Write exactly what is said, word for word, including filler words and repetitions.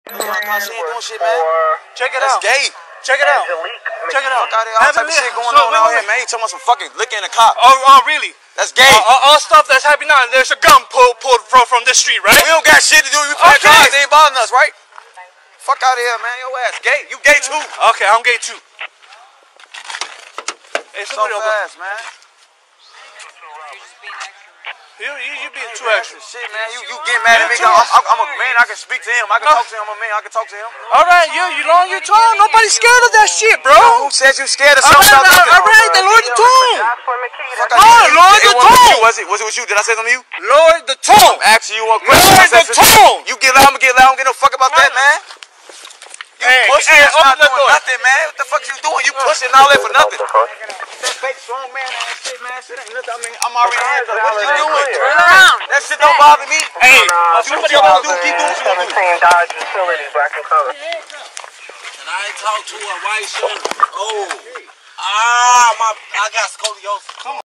She ain't doing shit, man. Check it That's out. gay. Check it out. Check it out. Fuck out of here. All type of shit going on out here, man. You talking about some fucking licking in the cop. Oh, oh, really? That's gay. Uh, all, all stuff that's happening now. There's a gun pulled pulled from from this street, right? We don't got shit to do. We play Okay. cards. They ain't bothering us, right? Fuck out of here, man. Your ass gay. You gay too. Okay, I'm gay too. Hey, So somebody over. fast, man. You, you, you being too extra. Shit, man. You you get mad at me? I'm, I'm, I'm a man. I can speak to him. I can No. talk to him. I'm a man. I can talk to him. All right, you you long your tongue. Nobody's scared of that shit, bro. Who said you scared of All something? right, about all nothing? right, then lower the tone. Fuck No, out of here. lower It the wasn't with tone. you, Was it? Was it with you? Did I say something to you? Lower the tone. I'm asking you one question. Lower I said the something- tone. You get loud, I'm gonna get loud. I don't give no fuck about that, man. You Hey, pushing, hey, that's open not the doing door. nothing, man. What the fuck you doing? You pushing all that for nothing. That fake strong man ass shit, man. Shit ain't nothing. I mean, I'm already handcuffed. What you doing? Turn around. That shit don't bother me. Hey, do what you gonna do. Keep doing what you gonna do. Dodge Utility, black and color. And I ain't talk to a white shirt. Oh. Ah, my, I got scoliosis. Come on.